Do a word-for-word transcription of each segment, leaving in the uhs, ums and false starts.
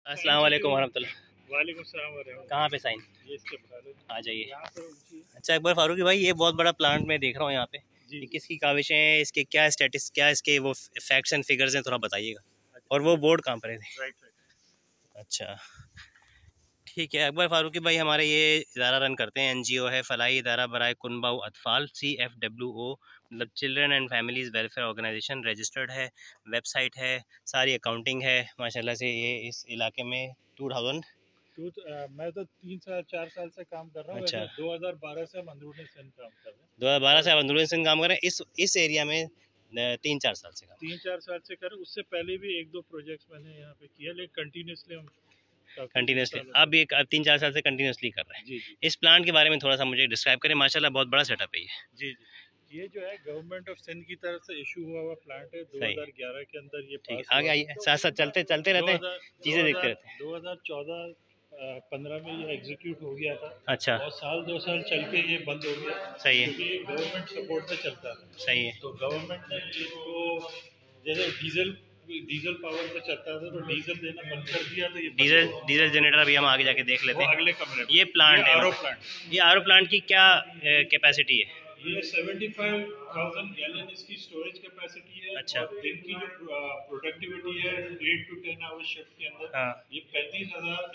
अस्सलाम वालेकुम वरहमतुल्लाह। वालेकुम सलाम वरहमतुल्लाह। कहाँ पे साइन? ये इसके बाहर आ जाइए। यहाँ पर ऊँची अच्छा अकबर फारूकी भाई, ये बहुत बड़ा प्लांट मैं देख रहा हूँ यहाँ पे, जी ये किसकी काविशें हैं, इसके क्या स्टेटस, क्या इसके वो फैक्ट्स एंड फिगर्स हैं, थोड़ा बताइएगा। और वो बोर्ड कहाँ पर है? Right right. अच्छा ठीक है अकबर फारूकी भाई, हमारे ये इदारा रन करते हैं, एनजीओ है, फलाही इदारा बराए कुनबा अतफाल, सी एफ डब्ल्यू ओ, मतलब children and families welfare organisation, registered है, वेबसाइट है, सारी अकाउंटिंग है माशाल्लाह से। ये इस इलाके में टू थाउजेंड तो uh, मैं तो तीन साल चार साल से काम कर रहा हूँ। अच्छा दो हज़ार बारह से हम अंदरूनी सिंध काम कर रहे हैं। दो हज़ार बारह से आप अंदरूनी सिंध काम कर रहे हैं, इस इस एरिया में तीन चार साल से काम तीन चार साल से कर रहे हैं। उससे पहले भी एक दो प्रोजेक्ट्स मैंने यहाँ पे किया, लेकिन कंटिन्यूसली हम कंटिन्यूसली अब एक अब तीन चार साल से कंटिन्यूसली कर रहे हैं। जी जी। इस प्लांट के बारे में थोड़ा सा मुझे डिस्क्राइब करें। माशाल्लाह बहुत बड़ा सेटअप है ये। जी जी। ये जो है गवर्नमेंट ऑफ सिंध की तरफ से इशू हुआ हुआ प्लांट है। दो हज़ार ग्यारह के अंदर ये ठीक है, आगे आइए, साथ साथ चलते चलते रहते हैं, चीज़ें देखते रहते हैं। दो हज़ार चौदह पंद्रह में ये एग्जीक्यूट हो गया था। अच्छा। और साल दो साल चल के ये बंद हो गया। सही है, क्योंकि गवर्नमेंट सपोर्ट में चलता है। सही है। तो गवर्नमेंट ने इसको जैसे डीजल डीजल पावर पे चलता था तो डीजल देना बंद कर दिया। तो ये डीजल डीजल जनरेटर अभी हम आगे जाके देख लेते हैं। अगले कमरे में ये प्लांट है, आरओ प्लांट। ये आरओ प्लांट की क्या कैपेसिटी है? ये पचहत्तर हज़ार गैलन इसकी स्टोरेज कैपेसिटी है। अच्छा। और दिन की जो प्रोडक्टिविटी है आठ टू दस आवर्स शिफ्ट के अंदर, हाँ। ये पैंतीस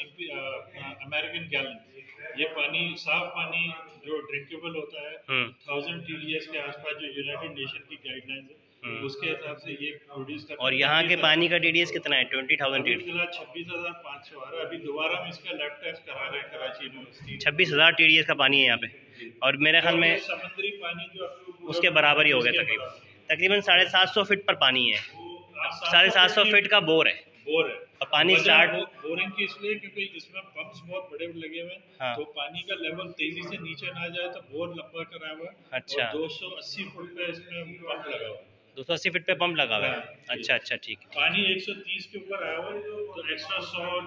हज़ार अमेरिकन गैलन। ये पानी साफ पानी जो ड्रिंकेबल होता है थाउजेंड टीडीएस के आसपास, जो यूनाइटेड नेशन की गाइडलाइंस है उसके हिसाब से ये प्रोड्यूस करता है। और यहाँ के पानी का टीडीएस कितना है? ट्वेंटी थाउजेंड टीडीएस फिलहाल छब्बीस हज़ार पाँच सौ आ रहा है। अभी दोबारा हम इसका लैब टेस्ट करा रहे हैं कराची यूनिवर्सिटी। छब्बीस हज़ार टीडीएस का पानी है यहाँ पे, और मेरे ख्याल में समुद्री पानी जो उसके बराबर ही हो गया तकरीबन तकरीबन साढ़े सात सौ फीट पर पानी है। साढ़े सात सौ फीट का बोर है बोर है और पानी स्टार्ट बोरिंग की इसलिए क्योंकि इसमें पंप्स बहुत बड़े लगे हुए हैं। हाँ। तो पानी का लेवल तेजी से नीचे ना जाए तो बोर लंबा करा हुआ है। अच्छा। दो सौ अस्सी फुट पे इसमें पंप लगा हुआ है। दो सौ अस्सी फीट पे पंप लगा हुआ है। अच्छा अच्छा ठीक है। पानी एक सौ तीस के ऊपर आया हुआ है तो एक्स्ट्रा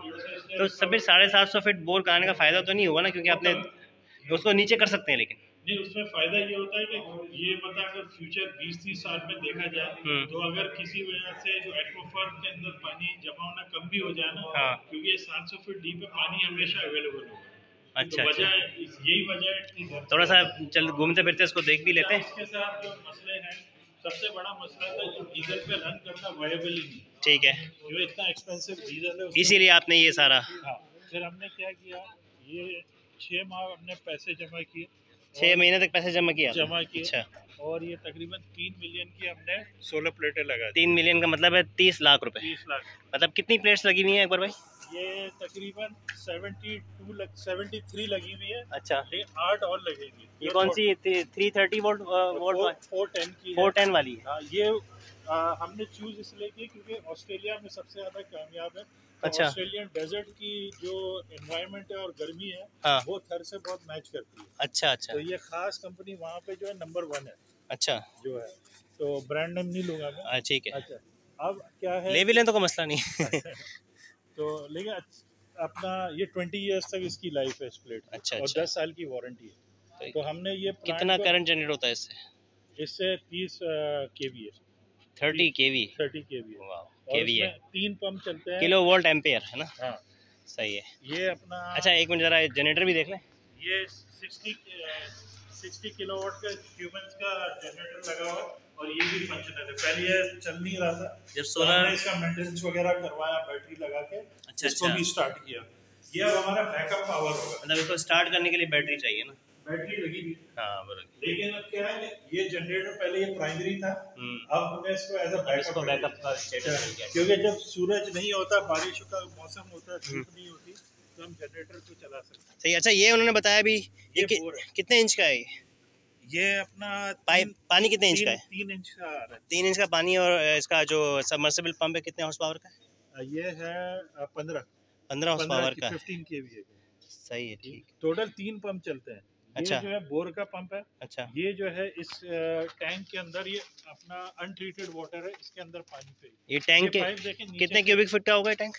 सौ तो सभी साढ़े सात सौ फीट बोर कराने का फायदा तो नहीं होगा ना, क्योंकि आपने उसको नीचे कर सकते हैं। लेकिन नहीं, उसमें फायदा ये होता है कि ये पता अगर फ्यूचर बीस तीस साल में देखा जाए तो अगर किसी वजह से जो एक्वाफर के अंदर पानी जमा होना कम भी हो जाए ना, हाँ। क्योंकि ये सात सौ फीट डीप में पानी हमेशा अवेलेबल होगा। अच्छा तो अच्छा, यही वजह है। थोड़ा सा चल घूमते फिरते इसको देख भी लेते हैं। इसके साथ जो मसले हैं, सबसे बड़ा मसला था जो डीजल पे रन करना वायबल ही नहीं। ठीक है, जो इतना एक्सपेंसिव डीजल है, इसीलिए आपने ये सारा। हाँ। फिर हमने क्या किया, ये छः माह हमने पैसे जमा किए, छः महीने तक पैसे जमा किया जमा किए। अच्छा। और ये तकरीबन तीन मिलियन की हमने सोलर प्लेटें लगा दी। तीन मिलियन का मतलब है तीस लाख रुपए। तीस लाख मतलब कितनी प्लेट्स लगी हुई हैं एक बार भाई? ये तकरीबन बहत्तर लग तिहत्तर लगी हुई है। अच्छा, ये आठ और लगेगी। ये कौन सी three thirty volt volt four ten की फोर टेन वाली है? हाँ, ये आ, हमने चूज इसलिए की क्योंकि ऑस्ट्रेलिया में सबसे ज्यादा कामयाब है। तो अच्छा। ऑस्ट्रेलियन डेजर्ट की जो एनवायरनमेंट है और गर्मी है, हाँ। वो थर से बहुत मैच करती है। अच्छा अच्छा। तो ये खास कंपनी वहाँ पे जो है नंबर वन है। अच्छा जो है, तो ब्रांड नेम नहीं लूंगा मैं। ठीक है। अच्छा, अब क्या है, ले भी लें तो कोई मसला नहीं। तो लेकिन अपना ये ट्वेंटी इयर्स तक इसकी लाइफ है इस प्लेट। अच्छा और अच्छा। दस साल की वारंटी है। तो हमने ये कितना करंट जनरेट होता है इससे? इससे तीस केवी है। थर्टी केवी थर्टी केवी है। वाह, केवी है। तीन पंप चलते हैं। किलो वोल्ट एम्पेयर है ना? हाँ सही है। ये अपना, अच्छा एक मिनट जरा जनरेटर भी देख लें। ये साठ साठ किलोवाट का क्यूमेंस का जनरेटर लगा हुआ और ये भी फंक्शनल है। पहले ये चल नहीं रहा था, जब सोलर इसका मेंटेनेंस वगैरह करवाया बैटरी लगा के। अच्छा, इसको भी स्टार्ट किया। ये अब हमारा बैकअप पावर होगा। मतलब इसको स्टार्ट करने के लिए बैटरी चाहिए ना? बैटरी लगी हुई। हाँ बराबर। लेकिन अब क्या है, ये जनरेटर पहले ये प्राइमरी था, अब हमने इसको एज अ इसको बैकअप का स्टेटस मिल गया। क्योंकि जब सूरज नहीं होता, बारिश का मौसम होता है, धूप नहीं होती, तो हम जनरेटर को चला सकते हैं। सही। अच्छा ये उन्होंने बताया भी, ये, ये कि, कितने इंच का है ये? ये अपना पाइप पानी कितने इंच का है? तीन इंच का आ रहा है। तीन इंच का पानी। और इसका जो सबमर्सिबल पंप है कितने हॉर्स पावर का है? ये है पंद्रह पंद्रह हॉर्स पावर का। फिफ्टीन केवी है। सही है, ठीक। टोटल तीन पंप चलते हैं। अच्छा। ये जो है बोर का पंप है। अच्छा। ये जो है इस टैंक के अंदर, ये अपना अनट्रीटेड वाटर है, इसके अंदर पानी पे। ये टैंक के कितने क्यूबिक फुट का होगा टैंक?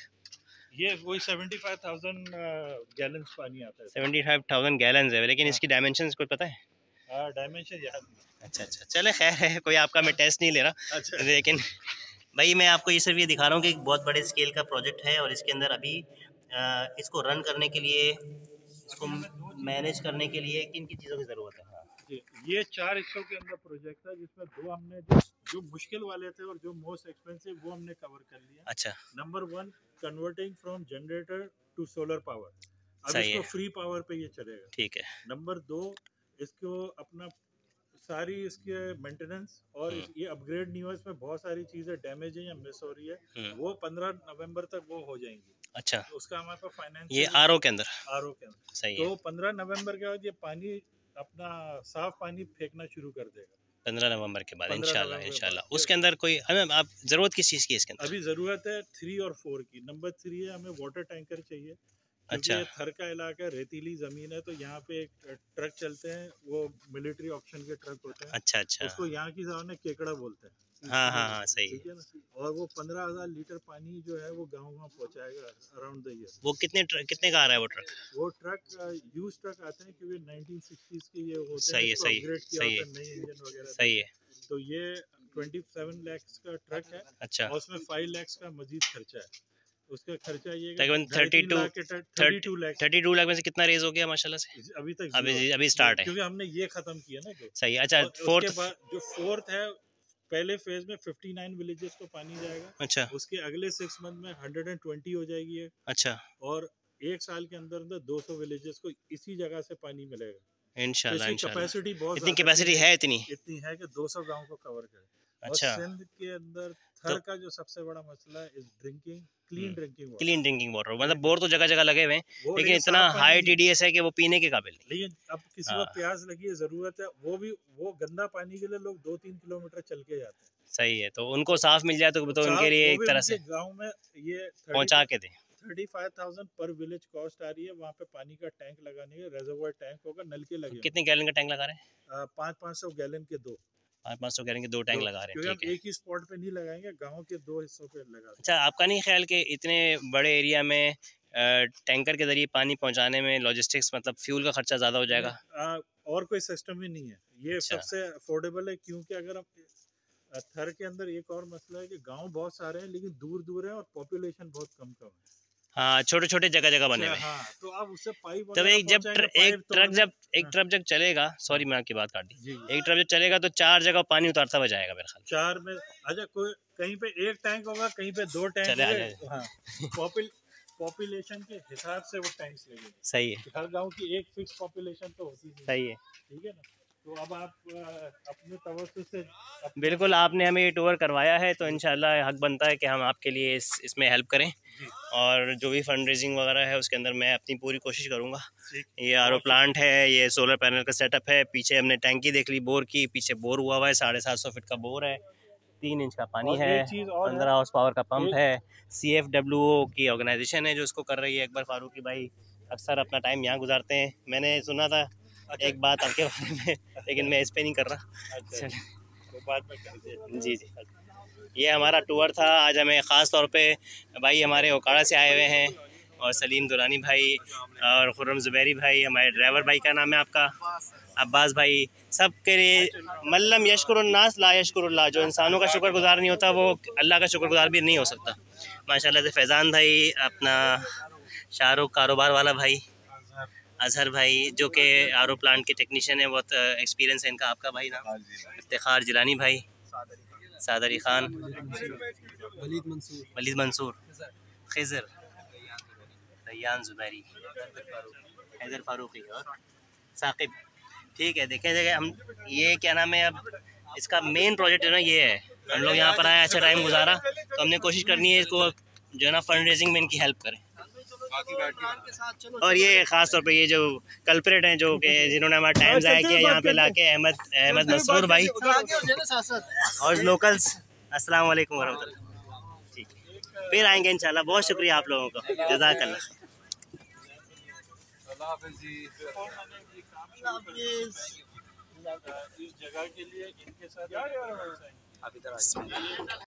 ये वही पचहत्तर हज़ार गैलन पानी आता है। पचहत्तर हज़ार गैलन है, लेकिन इसकी डायमेंशंस कोई पता है? हाँ, डायमेंशन याद नहीं। अच्छा अच्छा, चले खैर है, कोई आपका मैं टेस्ट नहीं ले रहा। अच्छा। लेकिन भाई मैं आपको ये सिर्फ ये दिखा रहा हूँ कि एक बहुत बड़े स्केल का प्रोजेक्ट है और इसके अंदर अभी आ, इसको रन करने के लिए, इसको मैनेज करने के लिए किन किन चीज़ों की ज़रूरत है? हाँ, ये चार हिस्सों के अंदर प्रोजेक्ट है, जिसमें दो हमने जो, जो मुश्किल वाले थे और जो मोस्ट एक्सपेंसिव वो हमने कवर कर लिया। अच्छा। Number one, converting from generator to solar power. अब इसको फ्री पावर पे ये चलेगा। ठीक है। नंबर दो, इसको अपना सारी इसके मेंटेनेंस और इस, ये अपग्रेड नहीं हुआ, इसमें बहुत सारी चीजें डैमेज है या मिस हो रही है, वो पंद्रह नवंबर तक वो हो जाएंगी। अच्छा। तो उसका हमारे पास फाइनेंस ये आरओ के अंदर आरओ के अंदर सही तो है। पंद्रह नवंबर के बाद ये पानी अपना साफ पानी फेंकना शुरू कर देगा। पंद्रह नवंबर के बाद इंशाल्लाह इंशाल्लाह। उसके अंदर कोई हमें आप जरूरत किस चीज़ की है इसके अंदर? अभी जरूरत है थ्री और फोर की। नंबर थ्री है, हमें वाटर टैंकर चाहिए। अच्छा। ये थर का इलाका है, रेतीली जमीन है, तो यहाँ पे एक ट्रक चलते हैं, वो मिलिट्री ऑप्शन के ट्रक होते हैं। अच्छा अच्छा। उसको यहाँ की जबान में केकड़ा बोलते हैं। हाँ हाँ हाँ सही ठीक है ना। और वो पंद्रह हजार लीटर पानी जो है वो गाँव गाँव पहुँचाएगा अराउंड द ईयर। वो कितने ट्रक, कितने का आ रहा है वो ट्रक? वो ट्रक यूज ट्रक आते हैं क्योंकि नाइनटीन सिक्सटीज़ के ये होते सही हैं, है सही सही है नए इंजन वगैरह। सही है। तो ये सत्ताईस लाख का ट्रक है। अच्छा। और उसमें पाँच लाख का मजीद खर्चा है। उसका खर्चा ये तकरीबन thirty two thirty lakh thirty two lakh में से कितना रेज हो गया माशाल्लाह से? अभी तक अभी अभी स्टार्ट है क्योंकि हमने ये खत्म किया ना। सही है। अच्छा फोर्थ, जो फोर्थ है, पहले फेज में उनसठ विलेजेस को पानी जाएगा। अच्छा। उसके अगले सिक्स मंथ में एक सौ बीस हो जाएगी है। अच्छा। और एक साल के अंदर अंदर दो सौ विलेजेस को इसी जगह से पानी मिलेगा इंशाल्लाह इंशाल्लाह। कैपेसिटी बहुत इतनी कैपेसिटी है, इतनी इतनी है कि दो सौ गांव को कवर करे। अच्छा। और सिंध के अंदर थर तो, का जो सबसे बड़ा मसला है is drinking clean drinking water. Clean drinking water मतलब बोर तो जगह जगह लगे हुए हैं, लेकिन इतना हाई टीडीएस है कि वो पीने के काबिल नहीं। लेकिन अब किसी को प्यास लगी है, जरूरत है, वो भी वो गंदा पानी के लिए लोग दो तीन किलोमीटर चल के जाते हैं। सही है। तो उनको साफ मिल जाए तो, तो उनके लिए एक तरह से गाँव में ये पहुँचा के दें। थर्टी फाइव थाउजेंड पर विलेज कॉस्ट आ रही है। वहाँ पे पानी का टैंक लगाने के, रेजर्वोयर टैंक होगा, नल के लगे। कितने गैलन का टैंक लगा रहे हैं? पाँच पाँच सौ गैलन के दो पाँच पाँच सौ गैलन के दो टैंक लगा रहे हैं। ठीक है। एक ही स्पॉट पे नहीं लगाएंगे, गाँव के दो हिस्सों पे लगा। अच्छा, आपका नहीं ख्याल कि इतने बड़े एरिया में टैंकर के जरिए पानी पहुंचाने में लॉजिस्टिक्स मतलब फ्यूल का खर्चा ज़्यादा हो जाएगा? आ, और कोई सिस्टम ही नहीं है। ये अच्छा। सबसे अफोर्डेबल है, क्योंकि अगर हम थर के अंदर एक और मसला है कि गांव बहुत सारे हैं लेकिन दूर दूर है और पॉपुलेशन बहुत कम कम है। हाँ, छोटे छोटे जगह जगह बने हुए। हाँ, तो अब उससे पाइप तब एक जब ट्र, एक ट्रक जब एक हाँ। ट्रक जब चलेगा, सॉरी मैं आपकी बात काट दी, एक ट्रक जब चलेगा तो चार जगह पानी उतारता हुआ जाएगा मेरे ख्याल। चार में अच्छा, कोई कहीं पे एक टैंक होगा, कहीं पे दो टैंक होंगे। हाँ, पॉपुलेशन के हिसाब से वो टैंक्स लगेंगे। सही है। हर गांव की एक फिक्स पॉपुलेशन तो होती है। सही है। ठीक है ना। तो अब आप अपने तवज्जो से बिल्कुल, आपने हमें ये टूर करवाया है तो इंशाल्लाह हक बनता है कि हम आपके लिए इस इसमें हेल्प करें, और जो भी फंड रेजिंग वगैरह है उसके अंदर मैं अपनी पूरी कोशिश करूँगा। ये आरओ प्लांट है, ये सोलर पैनल का सेटअप है, पीछे हमने टैंकी देख ली बोर की, पीछे बोर हुआ हुआ है, साढ़े सात सौ फिट का बोर है, तीन इंच का पानी है, पंद्रह हाउस पावर का पंप है, सी एफ डब्ल्यू ओ की ऑर्गेनाइजेशन है जो इसको कर रही है। अकबर फारूकी भाई अक्सर अपना टाइम यहाँ गुजारते हैं, मैंने सुना था अच्छा। एक बात आपके बारे में, लेकिन मैं इस पे नहीं कर रहा। अच्छा। तो बाद में कर जी जी। ये हमारा टूर था आज। हमें ख़ास तौर पे भाई हमारे ओकाड़ा से आए हुए हैं, और सलीम दुरानी भाई और खुर्रम ज़ुबैरी भाई, हमारे ड्राइवर भाई का नाम है आपका अब्बास भाई, सब के लिए मल्लम यशकुरुन्नास ला यशकुरुल्लाह, जो इंसानों का शुक्रगुजार नहीं होता वो अल्लाह का शुक्रगुजार भी नहीं हो सकता। माशाल्लाह से फैज़ान भाई, अपना शाहरुख कारोबार वाला भाई, अजहर भाई जो कि आर ओ प्लांट के टेक्नीशियन है, बहुत एक्सपीरियंस है इनका। आपका भाई नाम? इफ्तिखार जिलानी भाई, साद अली खान, वलीद मंसूर, खिज़र, रैयान ज़ुबैरी, हैदर फारूकी और साकिब। ठीक है, देखें देखें हम ये क्या नाम है, अब इसका मेन प्रोजेक्ट है ना ये है। हम लोग यहाँ पर आए, अच्छा टाइम गुजारा, तो हमने कोशिश करनी है इसको जो है ना फंड रेजिंग में इनकी हेल्प करें। और ये ख़ास तौर पे ये जो कल्प्रेट हैं जो कि जिन्होंने हमारा टाइम ज़ाया किया यहाँ पे लाके, अहमद अहमद मसूर भाई और लोकल्स, अस्सलाम वालेकुम वरहमतुल्लाह। ठीक है, फिर आएंगे इंशाल्लाह। बहुत शुक्रिया आप लोगों का, जज़ाकल्लाह। इस जगह के लिए इनके साथ